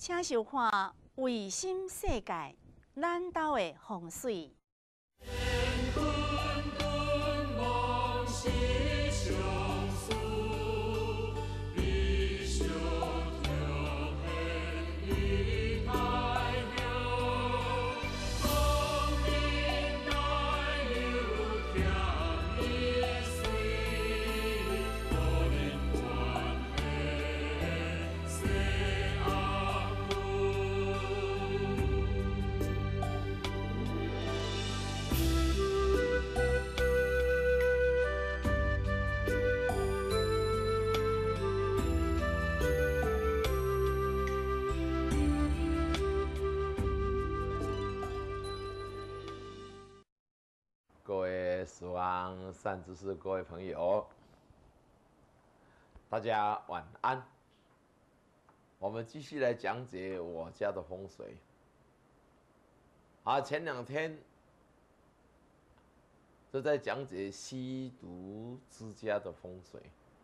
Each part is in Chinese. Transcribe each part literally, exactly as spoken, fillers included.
请收看卫星世界，咱岛的风水。 各位十方善知识，各位朋友，大家晚安。我们继续来讲解我家的风水。啊，前两天就在讲解吸毒之家的风水。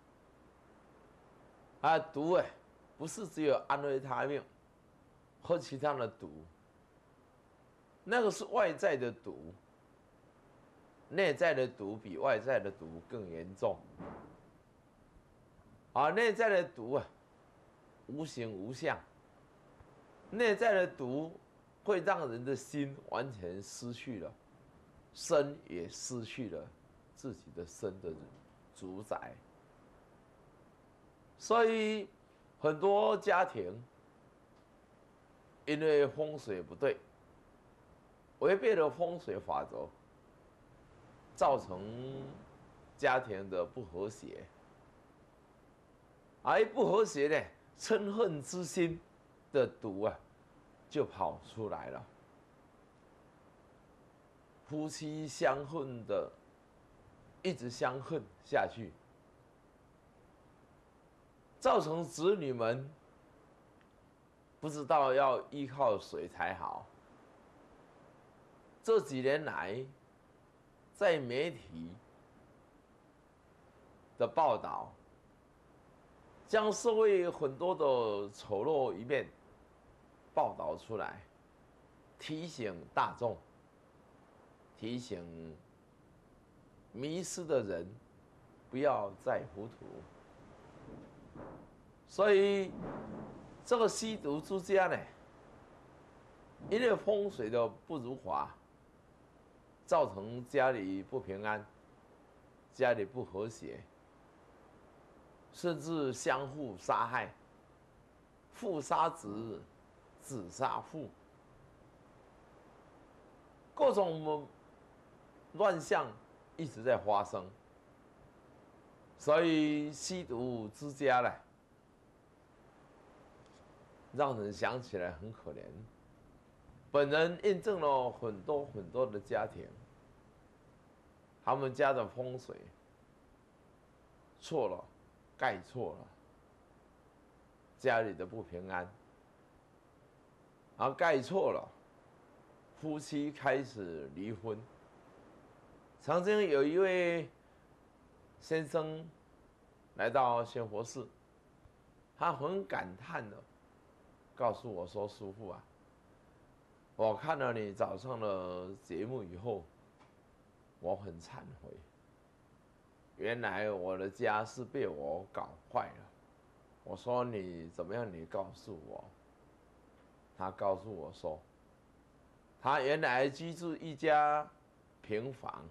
啊，毒哎，不是只有安慰他命或其他的毒，那个是外在的毒。内在的毒比外在的毒更严重，啊，内在的毒啊，无形无相。内在的毒会让人的心完全失去了，身也失去了自己的身的主宰。所以很多家庭因为风水不对，违背了风水法则，造成家庭的不和谐，而不和谐呢，嗔恨之心的毒啊，就跑出来了。夫妻相恨的，一直相恨下去，造成子女们不知道要依靠谁才好。这几年来，在媒体的报道，将社会很多的丑陋一面报道出来，提醒大众，提醒迷失的人不要再糊涂。所以这个吸毒之家呢，因为风水的不如法，造成家里不平安，家里不和谐，甚至相互杀害，父杀子，子杀父，各种乱象一直在发生。所以吸毒之家呢，让人想起来很可怜。本人验证了很多很多的家庭，他们家的风水错了，盖错了，家里的不平安，然后盖错了，夫妻开始离婚。曾经有一位先生来到仙佛寺，他很感叹的告诉我说：“师父啊，我看了你早上的节目以后，我很忏悔。原来我的家是被我搞坏了。”我说：“你怎么样？你告诉我。”他告诉我说，他原来居住一家平房，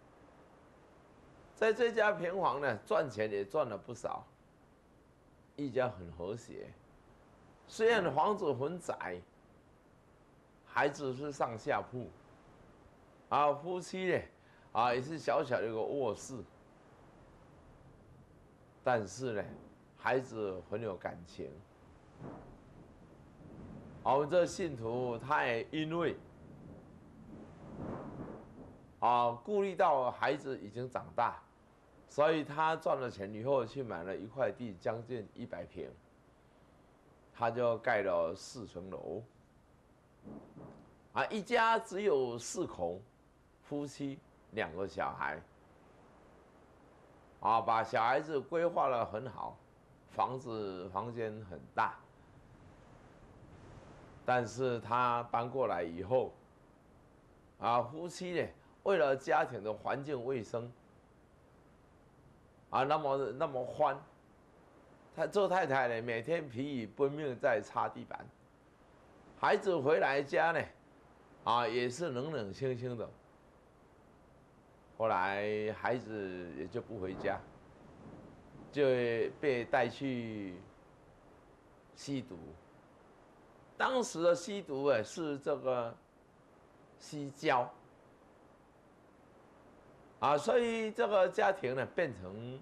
在这家平房呢，赚钱也赚了不少，一家很和谐。虽然房子很窄，孩子是上下铺，啊，夫妻呢，啊，也是小小的一个卧室，但是呢，孩子很有感情。我们这信徒他也因为啊顾虑到孩子已经长大，所以他赚了钱以后去买了一块地，将近一百平，他就盖了四层楼。啊，一家只有四口，夫妻两个小孩，啊，把小孩子规划得很好，房子房间很大。 但是他搬过来以后，啊，夫妻呢，为了家庭的环境卫生，啊，那么那么欢，他做太太呢，每天疲于奔命在擦地板，孩子回来家呢，啊，也是冷冷清清的。后来孩子也就不回家，就被带去吸毒。当时的吸毒哎是这个吸胶啊，所以这个家庭呢变成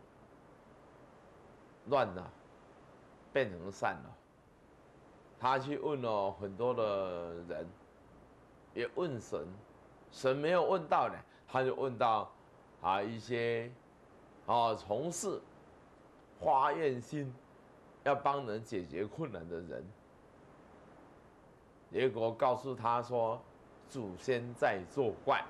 乱了，变成散了。他去问了很多的人，也问神，神没有问到呢，他就问到啊一些啊从事发愿心要帮人解决困难的人。结果告诉他说，祖先在作怪，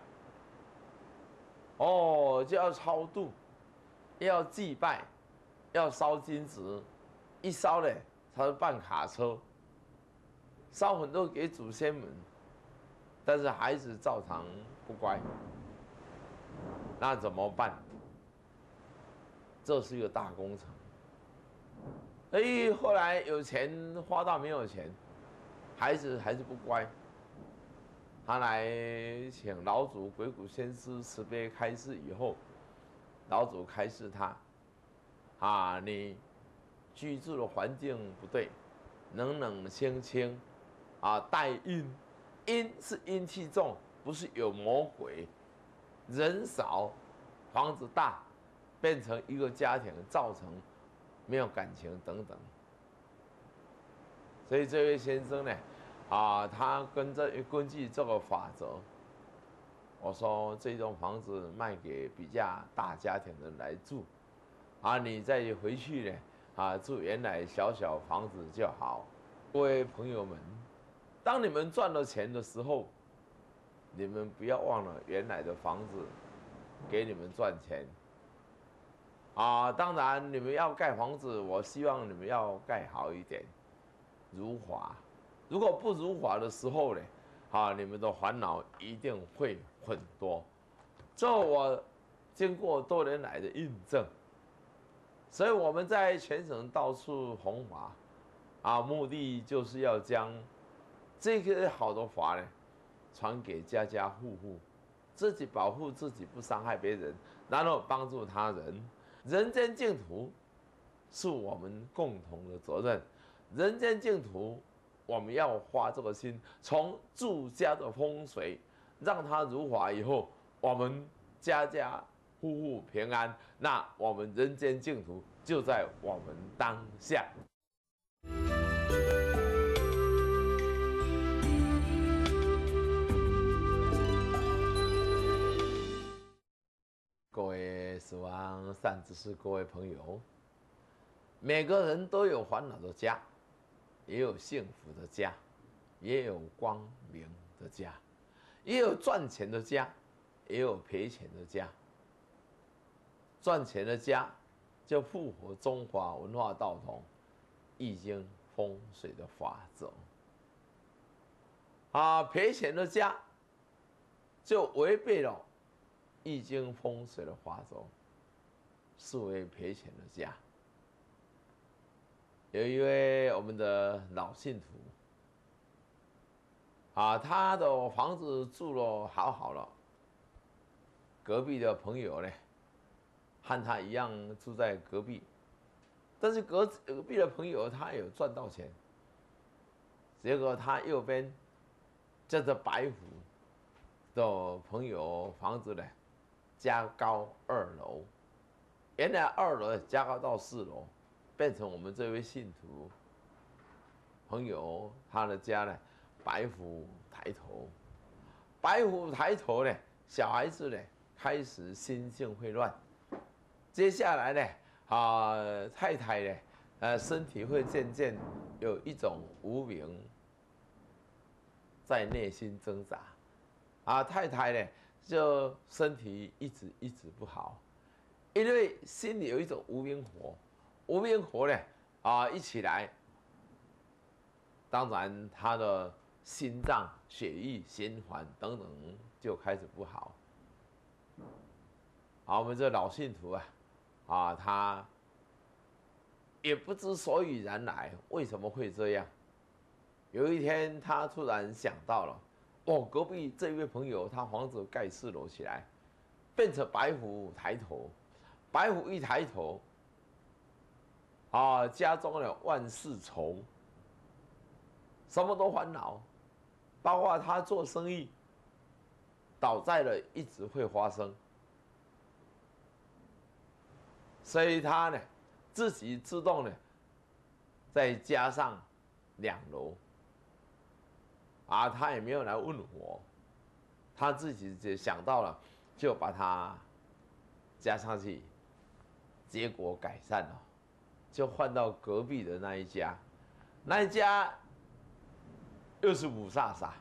哦，就要超度，要祭拜，要烧金纸，一烧嘞，他就办卡车，烧很多给祖先们，但是孩子照常不乖，那怎么办？这是一个大工程。哎，后来有钱花到没有钱。孩子还是不乖，他来请老祖鬼谷先师慈悲开示以后，老祖开示他，啊，你居住的环境不对，冷冷清清，啊，带阴，阴是阴气重，不是有魔鬼，人少，房子大，变成一个家庭，造成没有感情等等。所以这位先生呢，啊，他跟着根据这个法则，我说这栋房子卖给比较大家庭的人来住，啊，你再回去呢，啊，住原来小小房子就好。各位朋友们，当你们赚了钱的时候，你们不要忘了原来的房子给你们赚钱。啊，当然你们要盖房子，我希望你们要盖好一点。如法，如果不如法的时候呢，啊，你们的烦恼一定会很多。这我经过多年来的印证，所以我们在全省到处弘法，啊，目的就是要将这个好的法呢，传给家家户户，自己保护自己，不伤害别人，然后帮助他人。人间净土是我们共同的责任。人间净土，我们要花这个心，从住家的风水，让它如法以后，我们家家户户平安，那我们人间净土就在我们当下。各位十方善知识，各位朋友，每个人都有烦恼的家。也有幸福的家，也有光明的家，也有赚钱的家，也有赔钱的家。赚钱的家就符合中华文化道统、易经风水的法则。啊，赔钱的家就违背了易经风水的法则，视为赔钱的家。有一位我们的老信徒，啊，他的房子住了好好了，隔壁的朋友呢，和他一样住在隔壁，但是隔隔壁的朋友他有赚到钱，结果他右边叫做白虎的朋友房子呢，加高二楼，原来二楼加高到四楼。变成我们这位信徒朋友他的家呢，白虎抬头，白虎抬头呢，小孩子呢开始心性会乱，接下来呢，啊，太太呢，呃，身体会渐渐有一种无名在内心挣扎，啊，太太呢就身体一直一直不好，因为心里有一种无名火。无名火呢，啊，一起来， 当然他的心脏、血液循环等等就开始不好。啊，我们这老信徒啊，啊，他也不知所以然来，为什么会这样？有一天，他突然想到了，哦，隔壁这位朋友，他房子盖四楼起来，变成白虎抬头，白虎一抬头，啊，家中呢万事愁，什么都烦恼，包括他做生意，倒债了一直会发生，所以他呢自己自动呢再加上两楼。啊，他也没有来问我，他自己就想到了，就把它加上去，结果改善了，就换到隔壁的那一家，那一家又是五煞煞。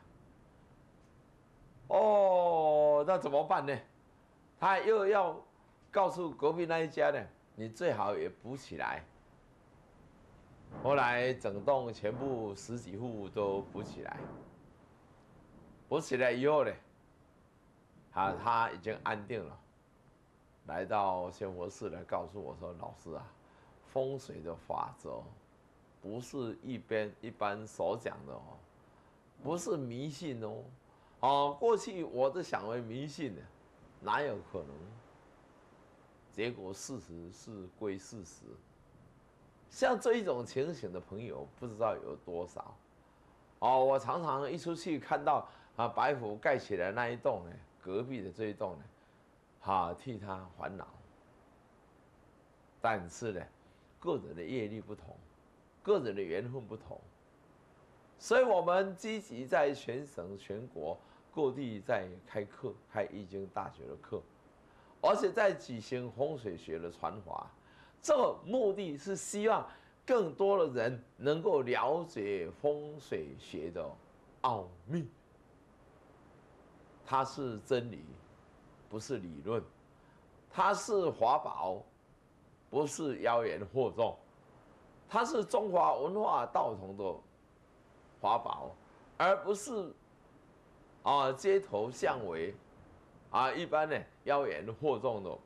哦，那怎么办呢？他又要告诉隔壁那一家呢，你最好也补起来。后来整栋全部十几户都补起来。补起来以后呢，啊，他已经安定了，来到仙佛寺来告诉我说：“老师啊，风水的法则不是一边一般所讲的哦，不是迷信哦，哦，过去我都想为迷信的，哪有可能？结果事实是归事实。像这一种情形的朋友，不知道有多少。哦，我常常一出去看到。”啊，白虎盖起来那一栋呢，隔壁的这一栋呢，哈，替他烦恼。但是呢，个人的业力不同，个人的缘分不同，所以我们积极在全省全国各地在开课，开易经大学的课，而且在举行风水学的传法。这个目的是希望更多的人能够了解风水学的奥秘。它是真理，不是理论；它是法宝，不是妖言惑众；它是中华文化道统的法宝，而不是啊街头巷尾啊一般呢妖言惑众的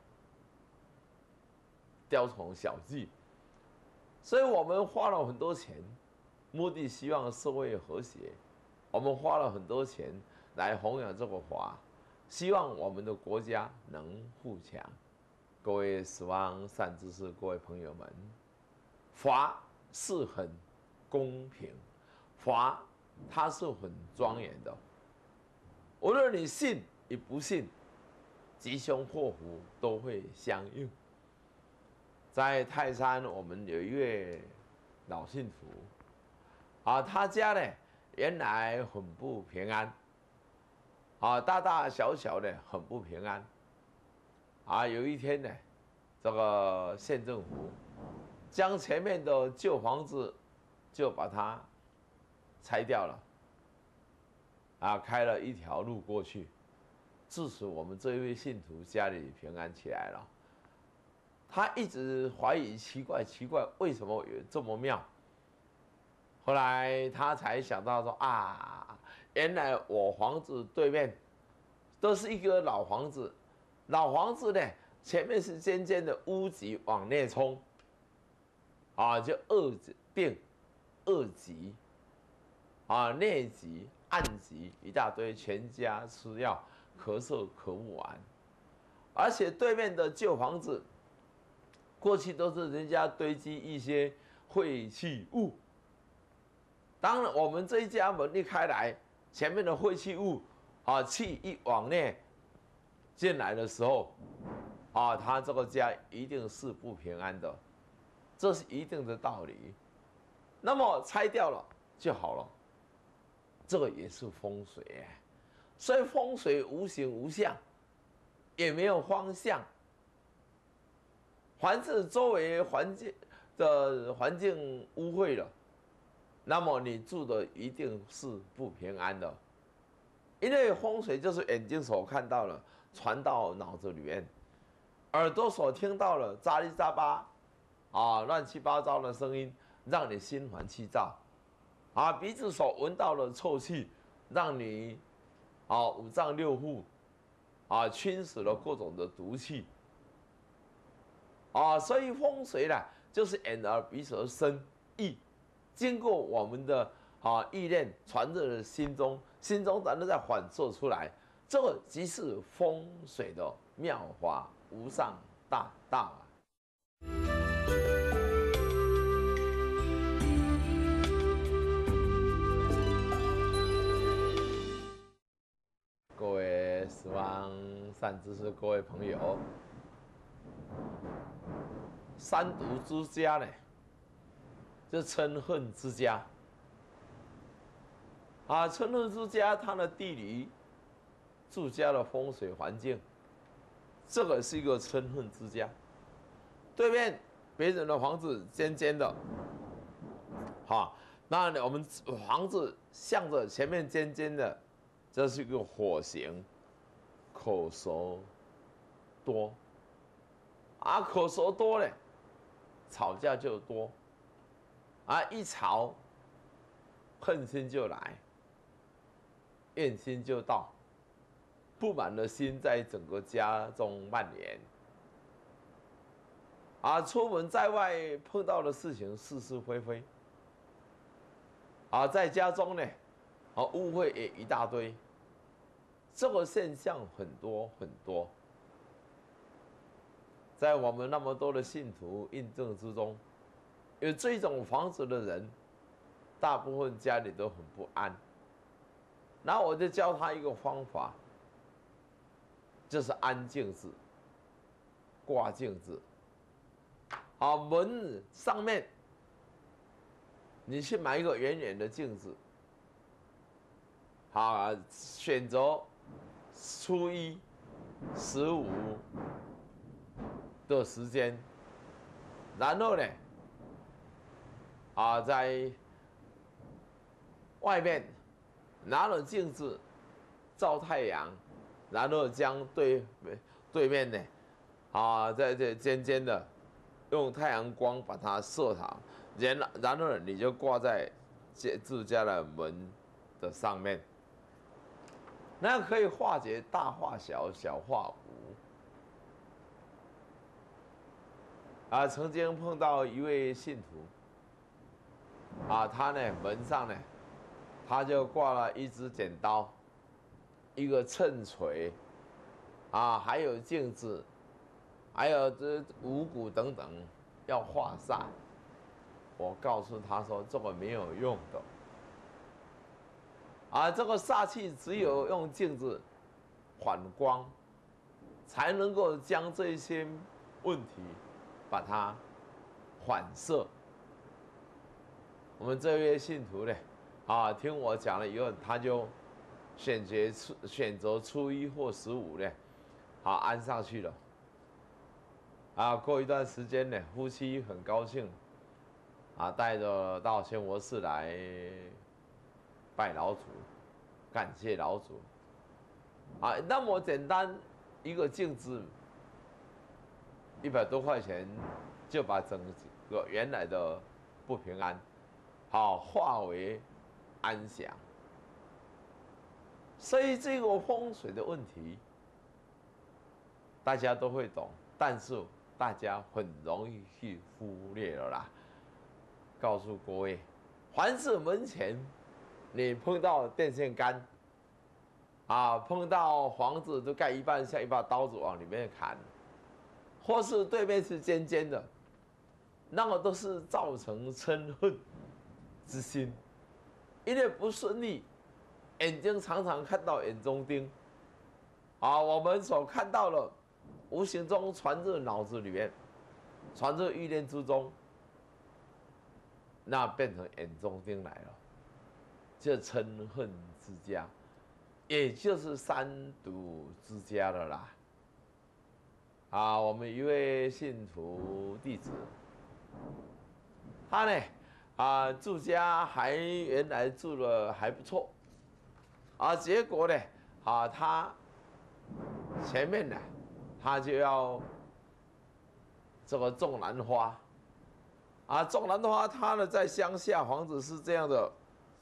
雕虫小技。所以我们花了很多钱，目的希望社会和谐。我们花了很多钱。来弘扬这个法，希望我们的国家能富强。各位十方善知识，各位朋友们，法是很公平，法它是很庄严的。无论你信与不信，吉凶祸福都会相应。在泰山，我们有一位老信徒，啊，他家呢原来很不平安。啊，大大小小的很不平安。啊，有一天呢，这个县政府将前面的旧房子就把它拆掉了，啊，开了一条路过去，致使我们这一位信徒家里平安起来了。他一直怀疑奇怪奇怪，为什么有这么妙？后来他才想到说啊，原来我房子对面都是一个老房子，老房子呢前面是尖尖的屋脊往内冲，啊，就二病二疾，啊，内疾暗疾一大堆，全家吃药咳嗽咳不完，而且对面的旧房子，过去都是人家堆积一些废弃物。当然，我们这一家门一开来，前面的废弃物，啊，气一往内进来的时候，啊，他这个家一定是不平安的，这是一定的道理。那么拆掉了就好了，这个也是风水哎。所以风水无形无相，也没有方向。凡是周围环境的环境污秽了，那么你住的一定是不平安的，因为风水就是眼睛所看到了，传到脑子里面，耳朵所听到了杂七杂八，啊，乱七八糟的声音，让你心烦气躁， 啊，鼻子所闻到的臭气，让你啊五脏六腑啊侵蚀了各种的毒气啊，所以风水呢，就是眼耳鼻舌身意，经过我们的啊意念传入了心中，心中然后再反射出来，这个即是风水的妙法无上大道啊！各位十方善知识，各位朋友，三毒之家呢，就嗔恨之家啊，嗔恨之家，它的地理住家的风水环境，这个是一个嗔恨之家。对面别人的房子尖尖的，好，那我们房子向着前面尖尖的。这是一个火形，口舌多，啊，口舌多嘞，吵架就多，啊，一吵，恨心就来，怨心就到，不满的心在整个家中蔓延，啊，出门在外碰到的事情是是非非，啊，在家中呢，啊，误会也一大堆。这个现象很多很多，在我们那么多的信徒印证之中，有这种房子的人，大部分家里都很不安。然后我就教他一个方法，就是安镜子、挂镜子。啊，门上面你去买一个圆圆的镜子，好，选择初一、十五的时间，然后呢，啊，在外面拿了镜子照太阳，然后将对对面呢，啊，在这尖尖的，用太阳光把它射好，然然后你就挂在自家的门的上面。那可以化解大化小，小化无。啊，曾经碰到一位信徒，啊，他呢门上呢，他就挂了一支剪刀，一个秤锤，啊，还有镜子，还有这五谷等等，要化煞。我告诉他说，这个没有用的。啊，这个煞气只有用镜子反光，才能够将这些问题把它反射。我们这位信徒呢，啊，听我讲了以后，他就选择选择初一或十五呢，啊，安上去了。啊，过一段时间呢，夫妻很高兴，啊，带着到仙佛寺来拜老祖，感谢老祖。啊，那么简单一个镜子，一百多块钱就把整个原来的不平安，好化为安详。所以这个风水的问题，大家都会懂，但是大家很容易去忽略了啦。告诉各位，凡是门前你碰到电线杆，啊，碰到房子都盖一半，像一把刀子往里面砍，或是对面是尖尖的，那个都是造成嗔恨之心，因为不顺利，眼睛常常看到眼中钉，啊，我们所看到的，无形中传入脑子里面，传入意念之中，那变成眼中钉来了，这嗔恨之家，也就是三毒之家了啦。啊，我们一位信徒弟子，他呢，啊，住家还原来住的还不错，啊，结果呢，啊，他前面呢，他就要这个种兰花。啊，种兰花，它呢在乡下，房子是这样的，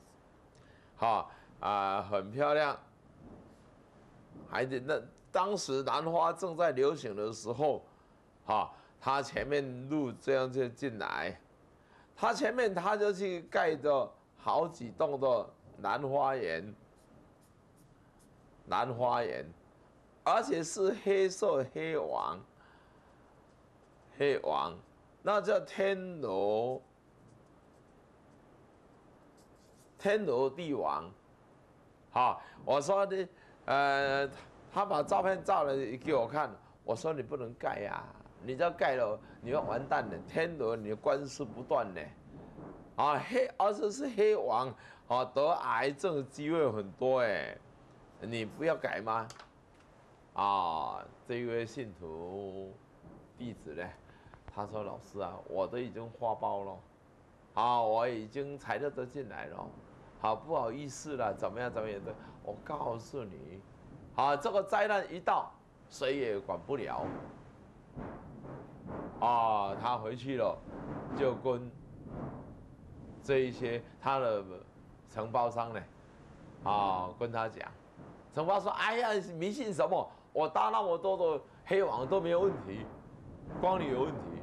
哈啊很漂亮，还得那当时兰花正在流行的时候，哈，他前面路这样就进来，他前面他就去盖着好几栋的兰花园，兰花园，而且是黑色黑王，黑王，那叫天罗。天罗地网，好，我说的，呃，他把照片照了给我看，我说你不能盖呀、啊，你这盖了你要完蛋了，天罗你的官司不断呢，啊黑，而且是黑王，啊得癌症机会很多哎，你不要改吗？啊，这一位信徒弟子呢，他说老师啊，我都已经花包了，啊，我已经材料都进来了。好，不好意思了，怎么样怎么样的？我告诉你，啊，这个灾难一到，谁也管不了。啊，他回去了，就跟这一些他的承包商呢，啊，跟他讲，承包说，哎呀，迷信什么？我搭那么多的黑网都没有问题，光你有问题。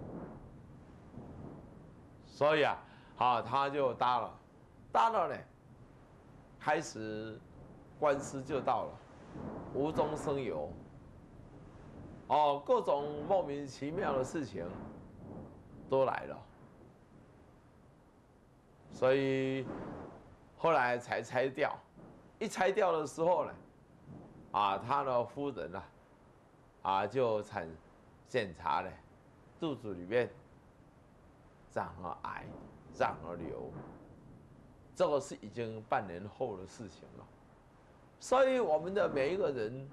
所以啊，啊，他就搭了。搭了呢，开始官司就到了，无中生有，哦，各种莫名其妙的事情都来了，所以后来才拆掉。一拆掉的时候呢，啊，他的夫人啊，啊就产检查呢，肚子里面长了癌，长了瘤。这个是已经半年后的事情了，所以我们的每一个人，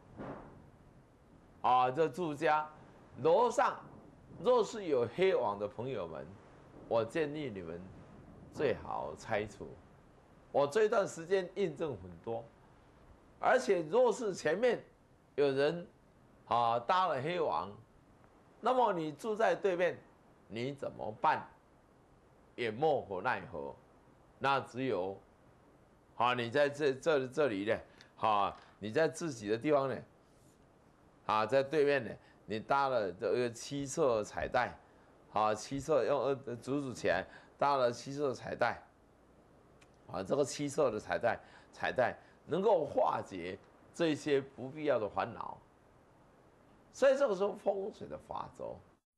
啊，这住家楼上若是有黑网的朋友们，我建议你们最好拆除。我这段时间印证很多，而且若是前面有人啊搭了黑网，那么你住在对面，你怎么办？也莫可奈何。那只有，好，你在这这这里呢，好，你在自己的地方呢，啊，在对面呢，你搭了这个七色彩带，啊，七色用呃组组起来，搭了七色彩带，啊，这个七色的彩带彩带能够化解这些不必要的烦恼，所以这个时候风水的法则。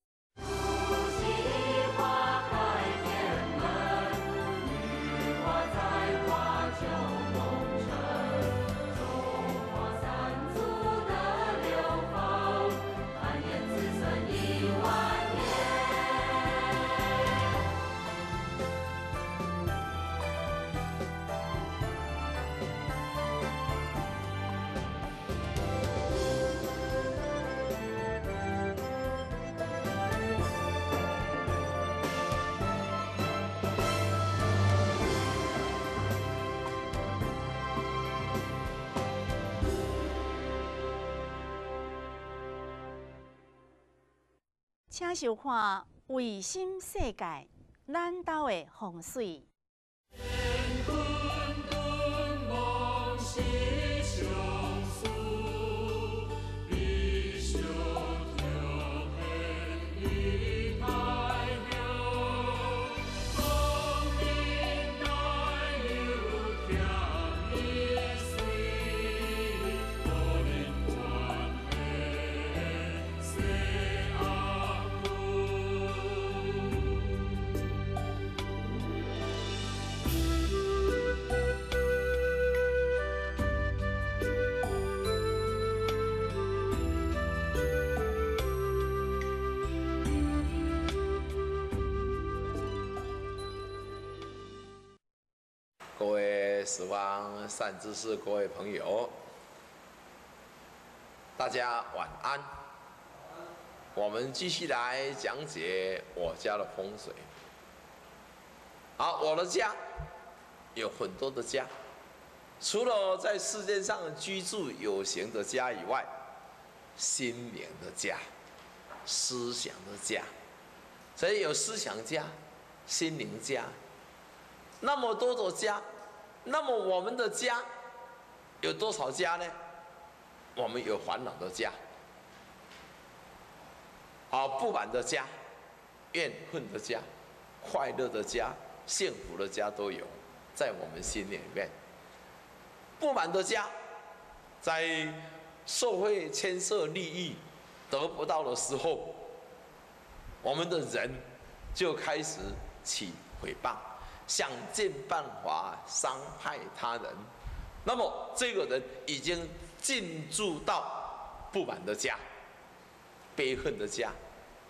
请收看《卫星世界》，咱岛的风水。各位十方善知识，各位朋友，大家晚安。我们继续来讲解我家的风水。好，我的家有很多的家，除了在世界上居住有形的家以外，心灵的家、思想的家，所以有思想家、心灵家。那么多的家， 那么我们的家有多少家呢？我们有烦恼的家，啊，不满的家，怨恨的家，快乐的家，幸福的家都有，在我们心里面。不满的家，在社会牵涉利益得不到的时候，我们的人就开始起诽谤，想尽办法伤害他人。那么这个人已经进入到不满的家、悲恨的家、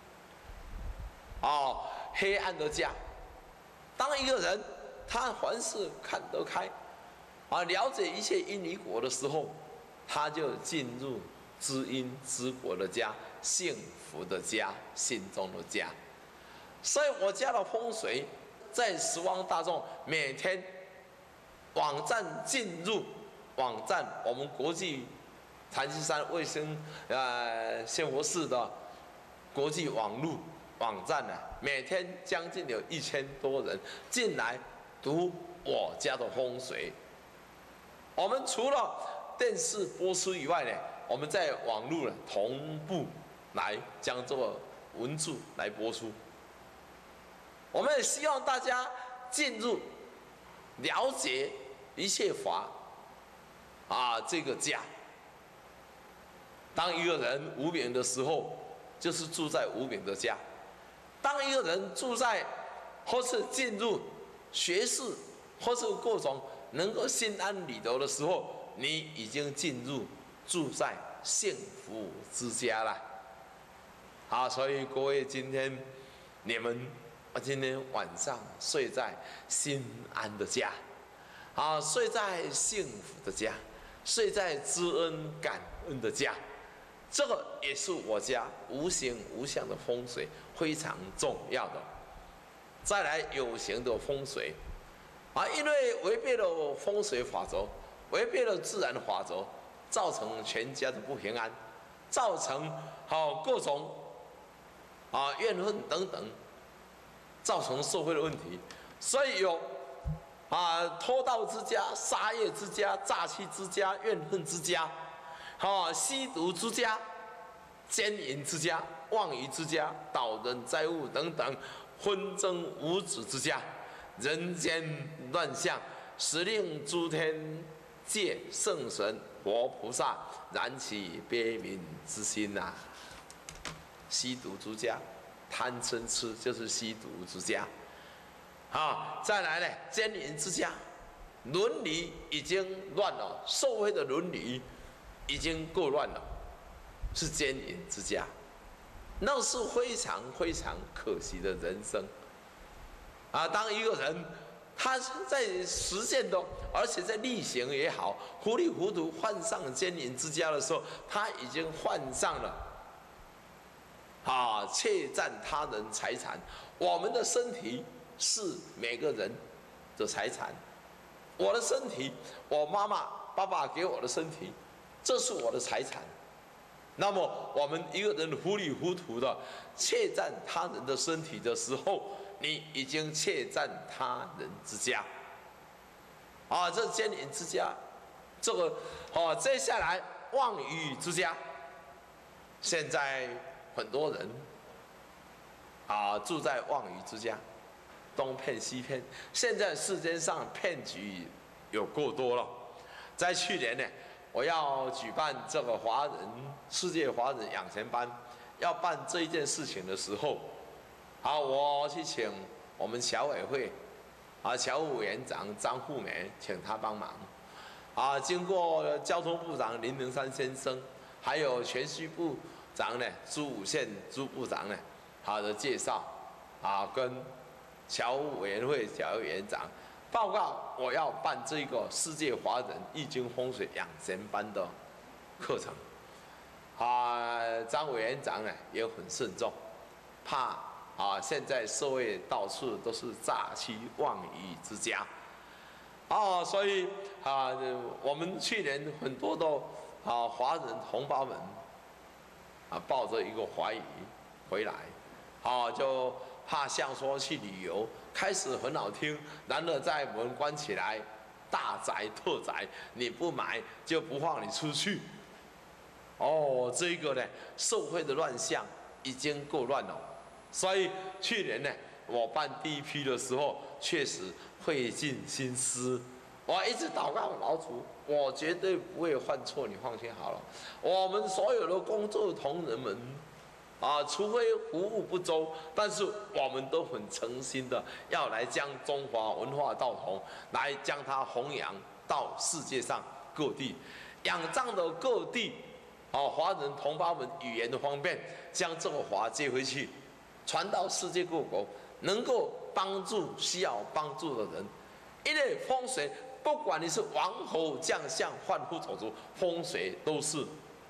哦，黑暗的家。当一个人他凡事看得开，啊，了解一切因与果的时候，他就进入知因知果的家、幸福的家、心中的家。所以我家的风水，在十方大众每天网站进入网站，我们国际潭溪山卫生呃仙佛寺的国际网络网站呢，每天将近有一千多人进来读我家的风水。我们除了电视播出以外呢，我们在网络呢同步来将这个文字来播出。我们也希望大家进入了解一切法啊，这个家。当一个人无名的时候，就是住在无名的家；当一个人住在或是进入学识或是各种能够心安理得的时候，你已经进入住在幸福之家了。好，所以各位今天你们今天晚上睡在心安的家，啊，睡在幸福的家，睡在知恩感恩的家，这个也是我家无形无相的风水非常重要的。再来有形的风水，啊，因为违背了风水法则，违背了自然法则，造成全家的不平安，造成好各种啊怨恨等等。造成社会的问题，所以有啊偷盗之家、杀业之家、诈欺之家、怨恨之家，啊吸毒之家、奸淫之家、妄语之家、倒人灾物等等，纷争无止之家，人间乱象，时令诸天界圣神佛菩萨燃起悲悯之心呐、啊。吸毒之家。贪嗔痴就是吸毒之家，啊，再来呢，奸淫之家，伦理已经乱了，社会的伦理已经够乱了，是奸淫之家，那是非常非常可惜的人生。啊，当一个人他在实践的，而且在力行也好，糊里糊涂患上奸淫之家的时候，他已经患上了。啊，窃占他人财产，我们的身体是每个人的财产。我的身体，我妈妈、爸爸给我的身体，这是我的财产。那么，我们一个人糊里糊涂的窃占他人的身体的时候，你已经窃占他人之家。啊，这奸淫之家，这个哦，接下来妄语之家，现在。很多人啊住在妄语之家，东骗西骗。现在世间上骗局有够多了。在去年呢，我要举办这个华人世界华人养成班，要办这一件事情的时候，好，我去请我们侨委会啊侨务委员长张富美，请他帮忙。啊，经过交通部长林明山先生，还有铨须部。长呢，朱武宪朱部长呢，他的介绍，啊，跟侨务委员会侨务委员长报告，我要办这个世界华人易经风水养成班的课程。啊，张委员长呢也很慎重，怕啊现在社会到处都是诈欺妄语之家，啊，所以啊我们去年很多的啊华人同胞们。啊，抱着一个怀疑回来，啊，就怕像说去旅游，开始很好听，然后在门关起来， 大宅特宅，你不买就不放你出去。哦，这个呢，社会的乱象已经够乱了，所以去年呢，我办第一批的时候，确实费尽心思，我一直祷告老主，我绝对不会犯错，你放心好了。我们所有的工作同仁们，啊，除非服务不周，但是我们都很诚心的要来将中华文化道统来将它弘扬到世界上各地，仰仗的各地。啊，华人同胞们语言的方便，将这个华接回去，传到世界各国，能够帮助需要帮助的人。因为风水，不管你是王侯将相、贩夫走卒，风水都是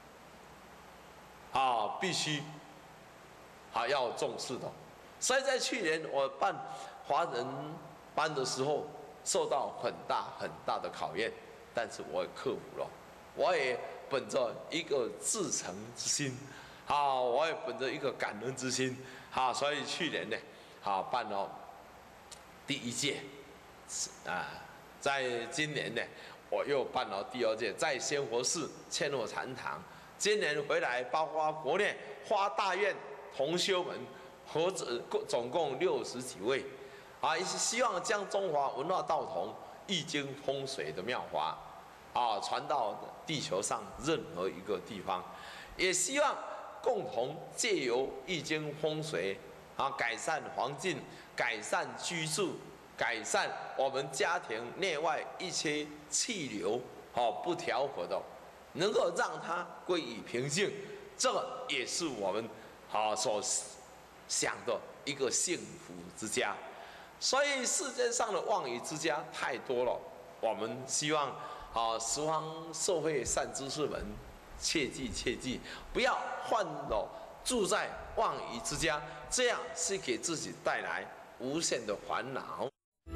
啊必须啊要重视的。所以在去年我办华人班的时候，受到很大很大的考验，但是我也克服了，我也。本着一个至诚之心，好，我也本着一个感恩之心，好，所以去年呢，好办了第一届，啊，在今年呢，我又办了第二届，在仙佛寺千诺禅堂，今年回来，包括国内花大院同修们，合总总共六十几位，啊，也是希望将中华文化道统、易经风水的妙法。啊，传到地球上任何一个地方，也希望共同借由易经风水啊，改善环境，改善居住，改善我们家庭内外一些气流啊不调和的，能够让它归于平静，这也是我们啊所想的一个幸福之家。所以世界上的妄语之家太多了，我们希望。啊，十方社会善知识们，切记切记，不要犯了住在妄语之家，这样是给自己带来无限的烦恼。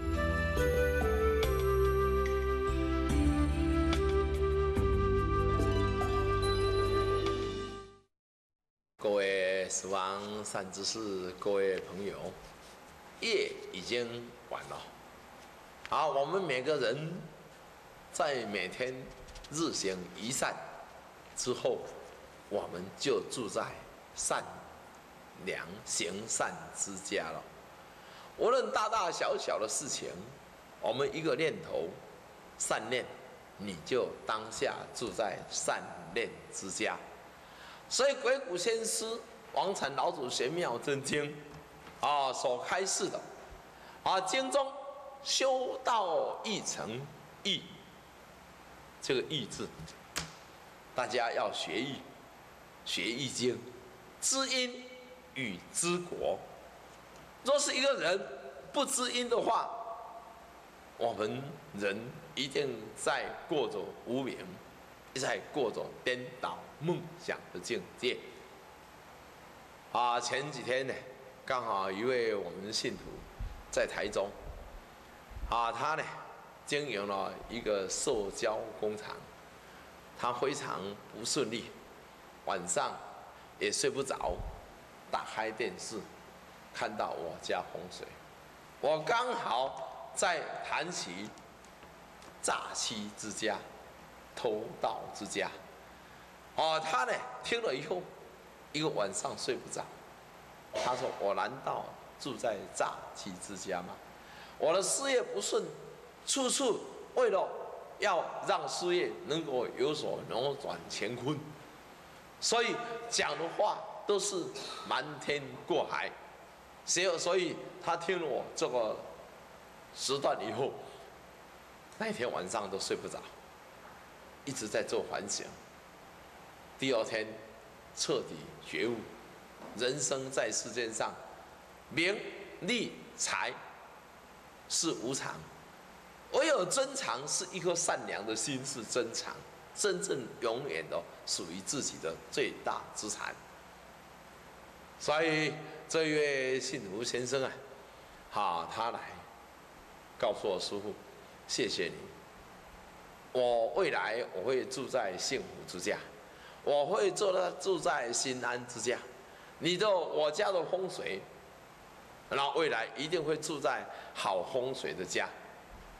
各位十方善知识，各位朋友，夜已经晚了，好，我们每个人。在每天日行一善之后，我们就住在善良行善之家了。无论大大小小的事情，我们一个念头善念，你就当下住在善念之家。所以鬼谷先师王禅老祖玄妙真经啊所开示的啊经中修道易成易。这个易字，大家要学易，学易经，知因与知果。若是一个人不知因的话，我们人一定在过着无明，在过着颠倒梦想的境界。啊，前几天呢，刚好一位我们的信徒在台中，啊，他呢。经营了一个塑胶工厂，他非常不顺利，晚上也睡不着，打开电视，看到我家风水，我刚好在谈起诈欺之家、偷盗之家，哦，他呢听了以后，一个晚上睡不着，他说：“我难道住在诈欺之家吗？我的事业不顺。”处处为了要让事业能够有所扭转乾坤，所以讲的话都是瞒天过海。所以他听了我这个时段以后，那天晚上都睡不着，一直在做反省。第二天彻底觉悟，人生在世间上，名利财是无常。唯有珍藏是一颗善良的心，是珍藏，真正永远的属于自己的最大资产。所以这一位信徒先生啊，好，他来告诉我师父，谢谢你，我未来我会住在幸福之家，我会住在住在心安之家，你的我家的风水，然后未来一定会住在好风水的家。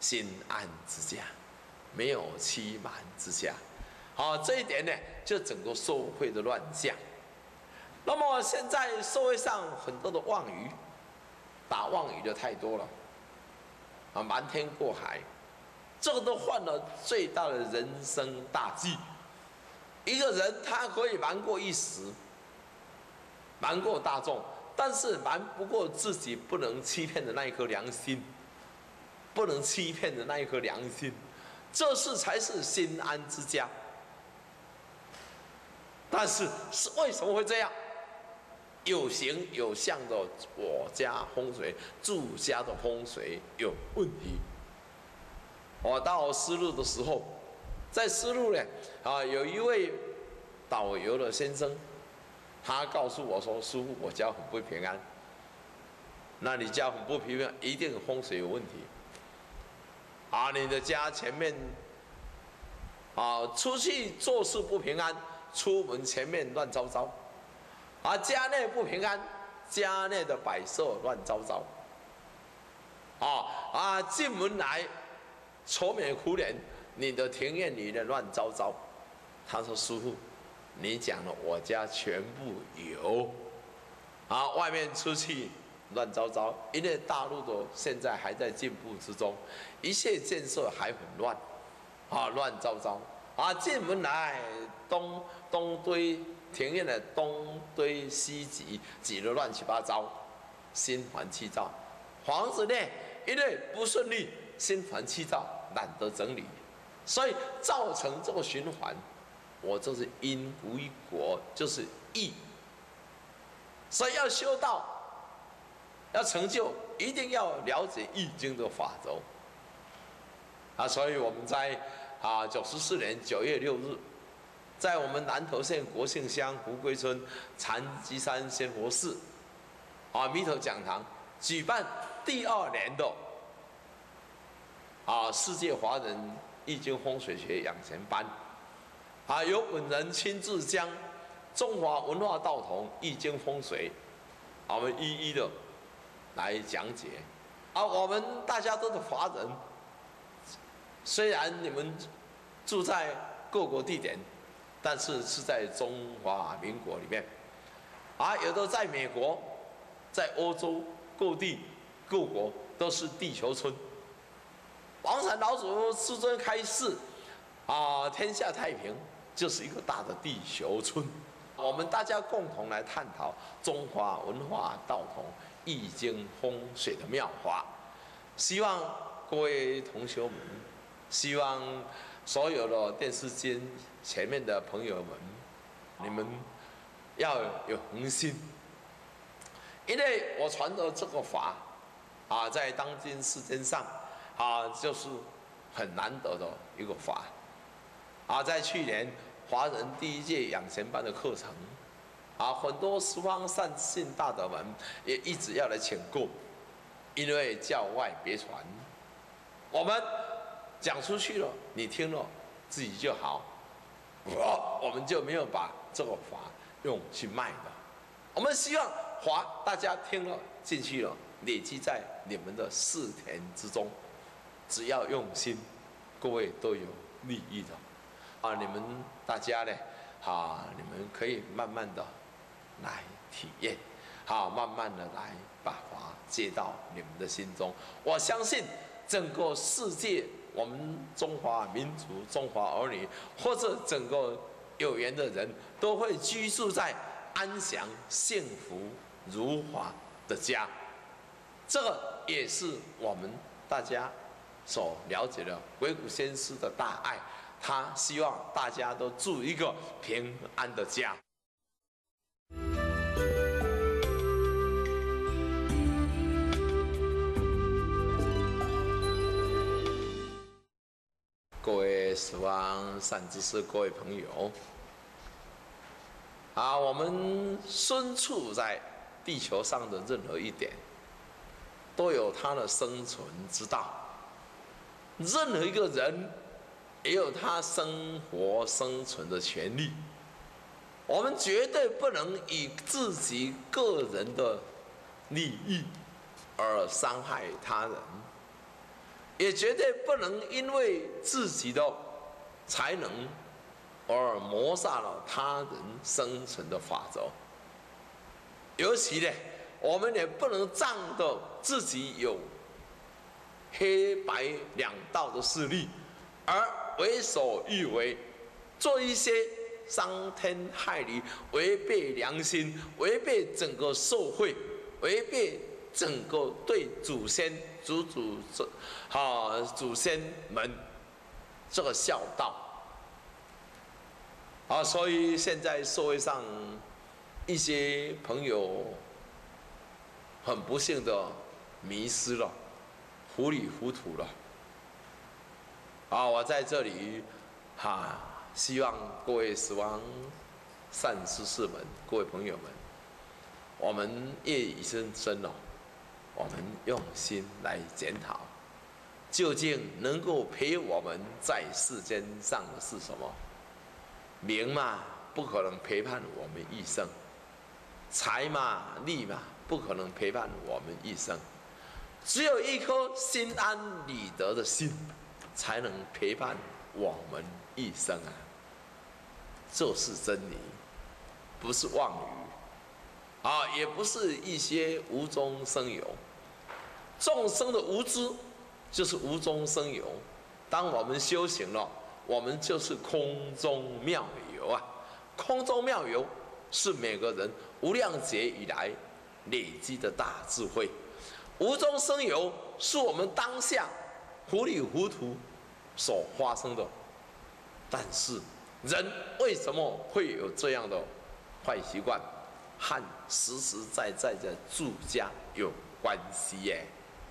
心安之家，没有欺瞒之家。好，这一点呢，就整个社会的乱象。那么现在社会上很多的妄语，打妄语的太多了，啊，瞒天过海，这个都犯了最大的人生大忌。一个人他可以瞒过一时，瞒过大众，但是瞒不过自己不能欺骗的那一颗良心，不能欺骗的那一颗良心，这是才是心安之家。但是是为什么会这样？有形有相的我家风水，住家的风水有问题。我到丝路的时候，在丝路呢，啊，有一位导游的先生，他告诉我说：“师父，我家很不平安。”那你家很不平安，一定风水有问题。啊，你的家前面，啊，出去做事不平安。出门前面乱糟糟，啊，家内不平安，家内的摆设乱糟糟，啊啊，进门来愁眉苦脸，你的庭院里的乱糟糟。他说：“师父，你讲了，我家全部有，啊，外面出去乱糟糟，因为大陆的现在还在进步之中，一切建设还很乱，啊，乱糟糟，啊，进门来。”东东堆庭院的东堆西挤，挤得乱七八糟，心烦气躁。房子呢，因为不顺利，心烦气躁，懒得整理，所以造成这个循环。我这是因为果，就是义。所以要修道，要成就，一定要了解易经的法则。啊，所以我们在啊九十四年九月六日。在我们南投县国姓乡胡归村禅机山仙佛寺，啊弥陀讲堂举办第二年的啊世界华人易经风水学养成班，啊由本人亲自将中华文化道统易经风水，啊我们一一的来讲解。啊我们大家都是华人，虽然你们住在各国地点。但是是在中华民国里面，啊，有的在美国，在欧洲各地各国都是地球村。王禅老祖师尊开示，啊，天下太平就是一个大的地球村。我们大家共同来探讨中华文化道统易经风水的妙法。希望各位同学们，希望所有的电视机前面的朋友们，你们要有恒心，因为我传的这个法，啊，在当今世间上，啊，就是很难得的一个法，啊，在去年华人第一届养成班的课程，啊，很多十方善信大德们也一直要来请过，因为教外别传，我们讲出去了，你听了自己就好。我我们就没有把这个法用去卖的，我们希望法大家听了进去了，累积在你们的视田之中，只要用心，各位都有利益的。啊，你们大家呢，啊，你们可以慢慢的来体验，好，慢慢的来把法接到你们的心中。我相信整个世界。我们中华民族、中华儿女，或者整个有缘的人，都会居住在安详、幸福、如华的家。这个也是我们大家所了解的鬼谷先师的大爱，他希望大家都住一个平安的家。各位十方善知识，各位朋友，啊，我们身处在地球上的任何一点，都有他的生存之道。任何一个人也有他生活生存的权利。我们绝对不能以自己个人的利益而伤害他人。 也绝对不能因为自己的才能而抹杀了他人生存的法则。尤其呢，我们也不能仗着自己有黑白两道的势力，而为所欲为，做一些伤天害理、违背良心、违背整个社会、违背整个对祖先、祖祖祖啊祖先们这个孝道啊。所以现在社会上一些朋友很不幸的迷失了，糊里糊涂了。啊，我在这里哈、啊，希望各位十方善知识们、各位朋友们，我们业已深深了，我们用心来检讨，究竟能够陪我们在世间上的是什么？名嘛，不可能陪伴我们一生；财嘛、利嘛，不可能陪伴我们一生。只有一颗心安理得的心，才能陪伴我们一生啊！这是真理，不是妄语啊，也不是一些无中生有。众生的无知就是无中生有。当我们修行了，我们就是空中妙有啊！空中妙有是每个人无量劫以来累积的大智慧。无中生有是我们当下糊里糊涂所发生的。但是人为什么会有这样的坏习惯，和实实在在的住家有关系耶，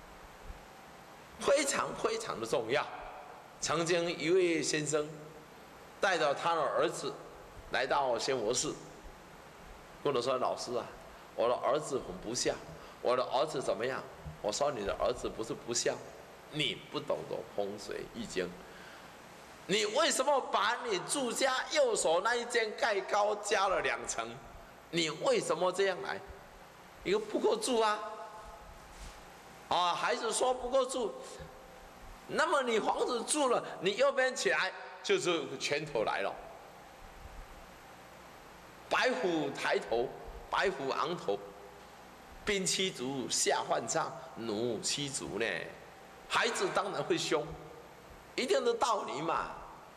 非常非常的重要。曾经一位先生带着他的儿子来到仙佛寺，跟我说：“老师啊，我的儿子很不孝，我的儿子怎么样？”我说：“你的儿子不是不孝，你不懂得风水易经。你为什么把你住家右手那一间盖高加了两层？你为什么这样来？因为不够住啊！啊，孩子说不够住，那么你房子住了，你右边起来就是拳头来了。白虎抬头，白虎昂头。”兵七足下犯上，弩七足呢？孩子当然会凶，一定的道理嘛。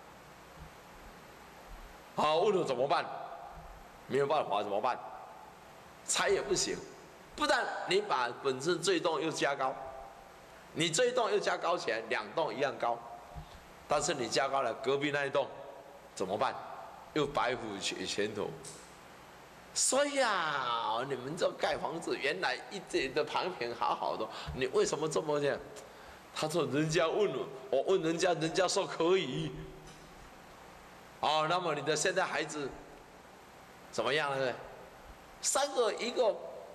好，问了怎么办？没有办法怎么办？拆也不行，不但你把本身这一栋又加高，你这一栋又加高起来，两栋一样高，但是你加高了隔壁那一栋，怎么办？又白虎拳头。所以啊，你们这盖房子原来一直的盘平好好的，你为什么这么这样？他说人家问我，我问人家，人家说可以。哦，那么你的现在孩子怎么样呢？三个，一个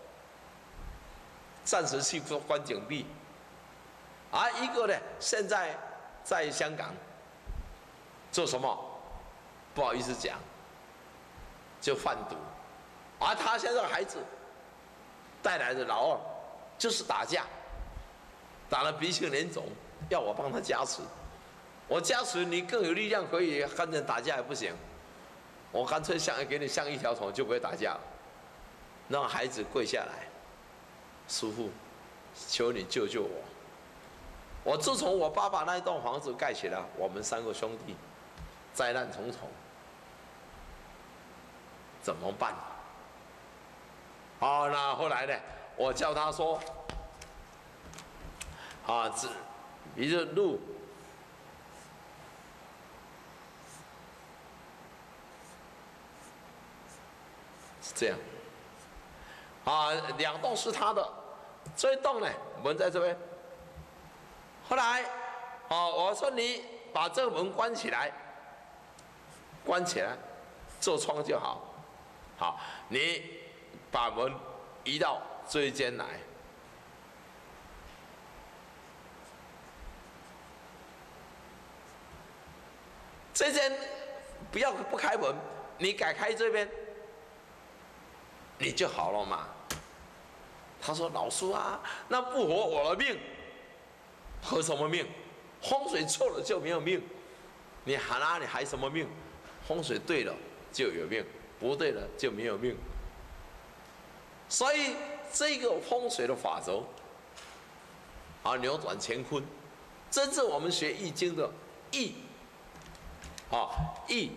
暂时去关禁闭，而一个呢，现在在香港做什么？不好意思讲，就贩毒。而他现在的孩子带来的老二就是打架，打了鼻青脸肿，要我帮他加持。我加持你更有力量，可以跟人打架也不行。我干脆像给你像一条虫，就不会打架了。让孩子跪下来，师父，求你救救我！我自从我爸爸那一栋房子盖起来，我们三个兄弟灾难重重，怎么办？好，那后来呢？我叫他说，啊，这一个路是这样，啊，两栋是他的，这一栋呢，门在这边。后来，哦，我说你把这个门关起来，关起来，做窗就好。好，你把门移到这一间来。这间不要不开门，你改开这边，你就好了嘛。他说：“老师啊，那不合我的命，合什么命？ 风水错了就没有命，你还哪里还什么命？风水对了就有命，不对了就没有命。所以这个风水的法则，啊，扭转乾坤，真正我们学易经的易，啊，易，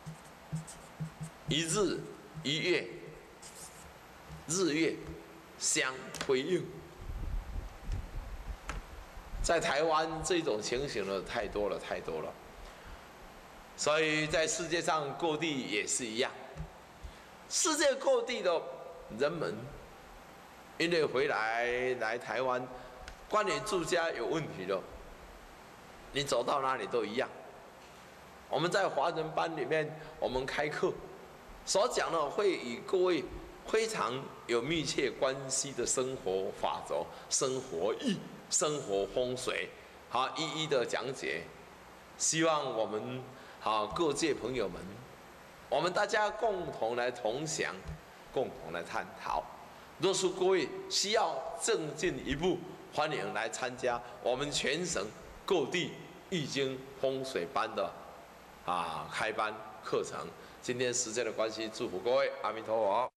一日一月，日月相辉映。在台湾这种情形呢，太多了，太多了。所以在世界上各地也是一样，世界各地的人们，因为回来来台湾，关于住家有问题的，你走到哪里都一样。我们在华人班里面，我们开课所讲的，会与各位非常有密切关系的生活法则、生活意。生活风水，好一一的讲解，希望我们好各界朋友们，我们大家共同来同享，共同来探讨。若是各位需要更进一步，欢迎来参加我们全省各地易经风水班的啊开班课程。今天时间的关系，祝福各位，阿弥陀佛。